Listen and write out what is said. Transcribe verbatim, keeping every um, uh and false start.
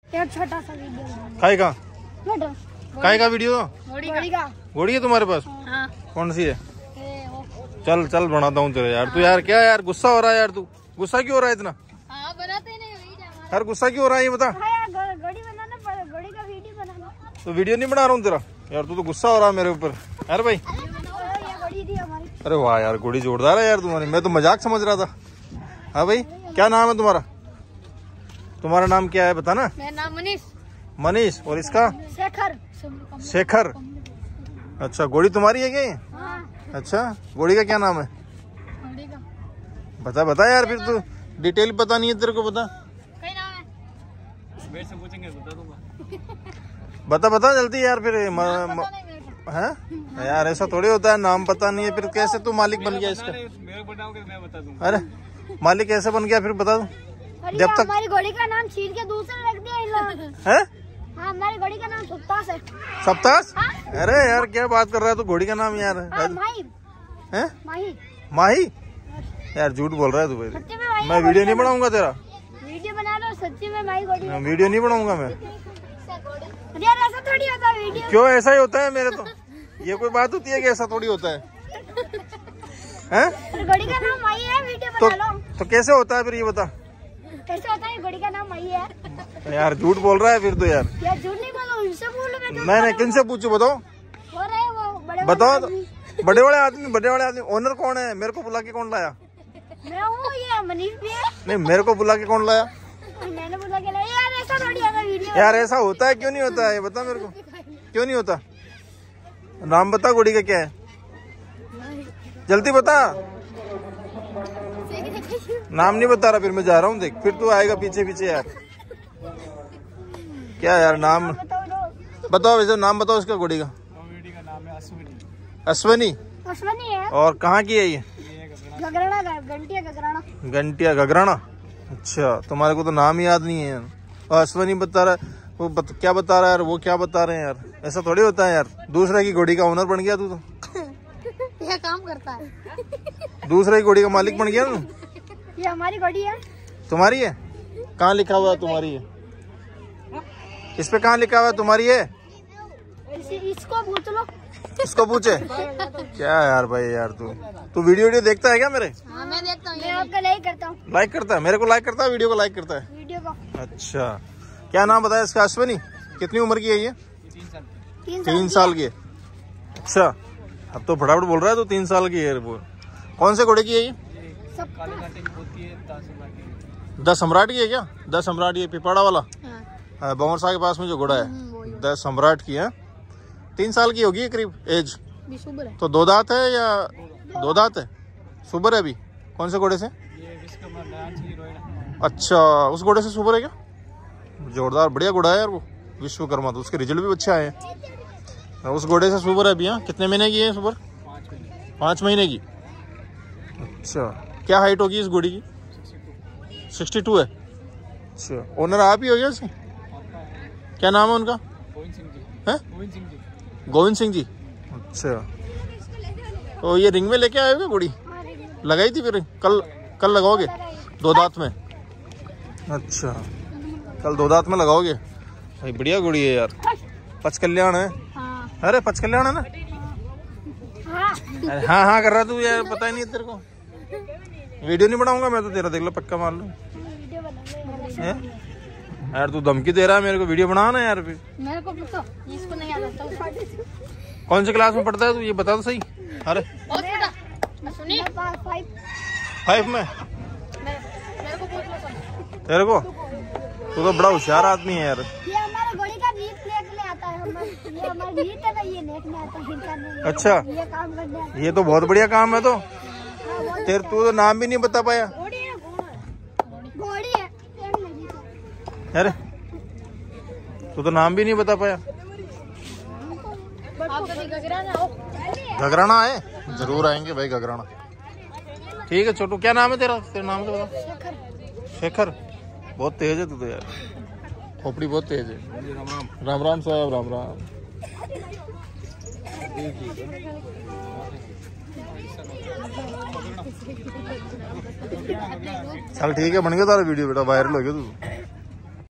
एक छोटा सा वीडियो। काय का काय का वीडियो? घोड़ी का। घोड़ी है तुम्हारे पास? हाँ। कौन सी है? चल चल बनाता हूँ तेरे यार। तू यार क्या यार गुस्सा हो रहा है यार? तू गुस्सा क्यों हो रहा है इतना? हाँ, बनाते नहीं यार गुस्सा क्यों हो रहा है ये बता। घोड़ी बनाना पड़, घोड़ी का वीडियो बनाना। तो वीडियो नहीं बना रहा हूँ तेरा यार। तू तो गुस्सा हो रहा है मेरे ऊपर। अरे भाई अरे वाह यार घोड़ी जोरदार है यार तुम्हारी। मैं तो मजाक समझ रहा था। हाँ भाई क्या नाम है तुम्हारा? तुम्हारा नाम क्या है बताना। मेरा नाम मनीष। मनीष। और इसका? शेखर। शेखर। अच्छा घोड़ी तुम्हारी है क्या ये? हाँ। अच्छा घोड़ी का क्या नाम है? घोड़ी का बता बता यार। फिर तू डिटेल पता नहीं है तेरे को? बता क्या नाम है? मेरे से पूछेंगे बता दूंगा। बता बता जल्दी यार। फिर म, म, है यार ऐसा थोड़ी होता है। नाम पता नहीं है फिर कैसे तू मालिक बन गया इसका? मेरे को बताओगे मैं बता दूंगा। अरे मालिक कैसे बन गया फिर बता दू। जब तक हमारी घोड़ी का नाम छीन के दूसरे रख दिया इन लोग। है? हाँ, हमारी घोड़ी का नाम सप्तास है। सप्तास? हाँ? अरे यार क्या बात कर रहा है तू? घोड़ी का नाम यार हाँ, माही। है? माही। माही? यार झूठ बोल रहा है तू भाई। सच्ची में माही। मैं वीडियो नहीं बनाऊंगा तेरा। वीडियो बना लो। सच्ची में माही घोड़ी। वीडियो नहीं बनाऊंगा मैं। यार ऐसा थोड़ी होता है वीडियो। क्यों ऐसा ही होता है मेरे तो? ये कोई बात होती है कि ऐसा थोड़ी होता है? हैं? घोड़ी का नाम माही है। वीडियो तो, बना लो। तो कैसे होता है फिर ये बता। कैसे होता है? घोड़ी का नाम माही है। यार झूठ बोल रहा है फिर तो यार। यार झूठ नहीं बोलो, इनसे बोलो। मैं नहीं नहीं किन से पूछू बताओ। हो रहे हैं वो बड़े बताओ। बड़े बड़े आदमी बड़े बड़े आदमी। ओनर कौन है? मेरे को बुला के कौन लाया? मैं हूँ। ये मनीष भी है। नहीं मेरे को बुला के कौन लाया? मैंने बुला के लाया। यार ऐसा थोड़ी होता वीडियो। यार ऐसा होता है क्यों नहीं होता है ये बता मेरे को। क्यों नहीं होता? नाम बता घोड़ी का क्या है? जल्दी बता। नाम नहीं बता रहा फिर मैं जा रहा हूँ। देख फिर तू आएगा पीछे पीछे यार। क्या यार नाम बताओ वैसे। नाम बताओ इसका घोड़ी का। घोड़ी का नाम है अश्विनी। अश्विनी? अश्विनी है। और कहाँ की है ये? गगराना। घंटिया गगराना। घंटिया गगराना। अच्छा तुम्हारे को तो नाम ही याद नहीं है यार। और अश्विनी बता रहा है वो बत, क्या बता रहा है यार? वो क्या बता रहे हैं यार? ऐसा थोड़ी होता है यार। दूसरे की घोड़ी का ओनर बन गया तू तो। यह काम करता है। दूसरे की घोड़ी का मालिक बन गया तू। ये हमारी घोड़ी है। तुम्हारी है? कहाँ लिखा हुआ है तुम्हारी है? इस पे कहाँ लिखा हुआ है तुम्हारी है? इस, इसको पूछ लो। इसको पूछे? क्या यार भाई यार तू तू वीडियो वीडियो देखता है क्या मेरे? हाँ, मैं देखता हूँ। मैं आपका लाइक करता हूँ। लाइक करता है? मेरे को लाइक करता है? वीडियो को लाइक करता है? वीडियो को। अच्छा क्या नाम बताया इसका? अश्विनी। कितनी उम्र की है ये? तीन साल तीन तीन साल की है। अच्छा अब तो फटाफट बोल रहा है। तो तीन साल की है वो। कौन से घोड़े की है ये? काले घाटे की होती है। दस सम्राट की। दस सम्राट की है क्या? दस सम्राट ये पिपाड़ा वाला हाँ। बमर शाह के पास में जो घोड़ा है दस सम्राट की है। तीन साल की होगी करीब एज। तो दो दांत है या दो दांत है? सुबर है अभी। कौन से घोड़े से? ये विश्वकर्मा। अच्छा उस घोड़े से सुबर है क्या? जोरदार बढ़िया घोड़ा है यार वो विश्वकर्मा। तो उसके रिजल्ट भी अच्छे आए हैं। उस घोड़े से सुबर है अभी। हाँ कितने महीने की है सुबर? पाँच महीने। पाँच महीने की। अच्छा क्या हाइट होगी इस घोड़ी की? सिक्सटी टू है। अच्छा ओनर आप ही हो गया उसके? क्या नाम है उनका? गोविंद सिंह जी। है? गोविंद सिंह जी। गोविंद सिंह जी। अच्छा तो ये रिंग में लेके आए हो घोड़ी? लगाई थी फिर? कल कल लगाओगे दो दांत में? अच्छा कल दो दांत में लगाओगे भाई। बढ़िया घोड़ी है यार। पच कल्याण है। हाँ। अरे पच कल्याण है ना? हाँ। अरे हाँ हाँ कर रहा तू यार। पता ही नहीं है तेरे को। वीडियो नहीं बनाऊंगा मैं तो तेरा। देख लो पक्का मान लो। वीडियो बना लो यार तू धमकी दे रहा है मेरे को। वीडियो बनाना यार फिर। मेरे को पूछो। इसको नहीं आता। कौन सी क्लास में पढ़ता है तू ये बता तो सही। अरे सुनिए फाइव में? मेरे को पूछ लो। तेरे को? तू तो बड़ा होशियार आदमी है यार। ये हमारे घोड़ी का नीट लेके आता है। हमारे ये हमारी नीट है ना। ये लेके आता है करने। अच्छा ये काम करने आता है। ये तो बहुत बढ़िया काम है। तो तेरे तू तो नाम भी नहीं बता पाया। घोड़ी है। घोड़ी है। अरे तू तो नाम भी नहीं बता पाया। आप कभी गगराना आओ। घगराना आए? जरूर आएंगे भाई घगराना। ठीक है छोटू। क्या नाम है तेरा? तेरा नाम तो बता। शेखर। शेखर। बहुत तेज है तू तो यार। खोपड़ी बहुत तेज है। राम राम। राम राम साहब राम राम। चल ठीक है बन गया तारा वीडियो बेटा। वायरल हो गया तू।